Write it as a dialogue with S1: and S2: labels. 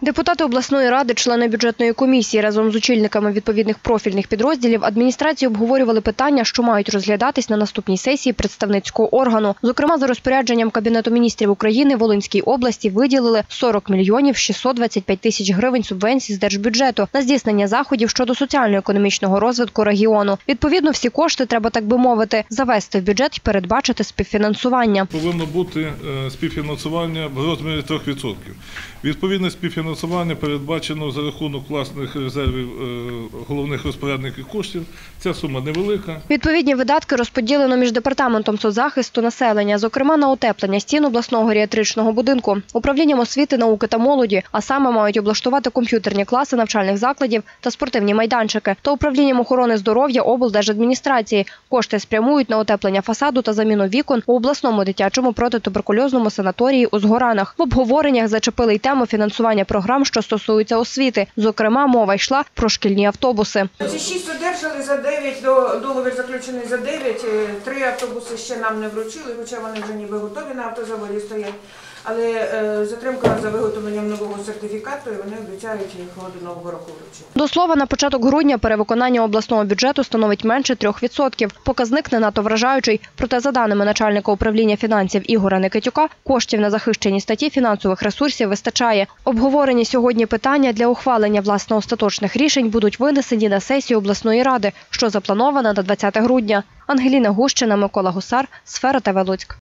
S1: Депутати обласної ради, члени бюджетної комісії разом з очільниками відповідних профільних підрозділів адміністрації обговорювали питання, що мають розглядатись на наступній сесії представницького органу. Зокрема, за розпорядженням Кабінету міністрів України Волинській області виділили 40 мільйонів 625 тисяч гривень субвенцій з держбюджету на здійснення заходів щодо соціально-економічного розвитку регіону. Відповідно, всі кошти треба, так би мовити, завести в бюджет і передбачити співфінансування.
S2: Повинно бути співфінансування в розмірі 3%. Відповідне співфінансування передбачено за рахунок власних резервів головних розпорядників коштів. Ця сума невелика.
S1: Відповідні видатки розподілено між Департаментом соцзахисту населення, зокрема на утеплення стін обласного геріатричного будинку, управлінням освіти, науки та молоді, а саме мають облаштувати комп'ютерні класи навчальних закладів та спортивні майданчики, та управлінням охорони здоров'я облдержадміністрації. Кошти спрямують на утеплення фасаду та заміну вікон у обласному дитячому протитуберкульозному санаторії у Згоранах. В обговореннях зачепили й тему фінансування програм, що стосуються освіти. Зокрема, мова йшла про шкільні автобуси.
S3: Ці 6 одержали за 9, договір заключений за 9, 3 автобуси ще нам не вручили, хоча вони вже ніби готові на автозаводі стоять. Але затримка за виготовленням нового сертифікату, і вони обіцяють їх до Нового року вручити.
S1: До слова, на початок грудня перевиконання обласного бюджету становить менше 3%. Показник не надто вражаючий. Проте, за даними начальника управління фінансів Ігоря Никитюка, коштів на захищені статті фінансових ресурсів вистачає. Обговорені сьогодні питання для ухвалення власне остаточних рішень будуть винесені на сесію обласної ради, що запланована на 20 грудня. Ангеліна Гущина, Микола Гусар, Сфера ТВ Луцьк.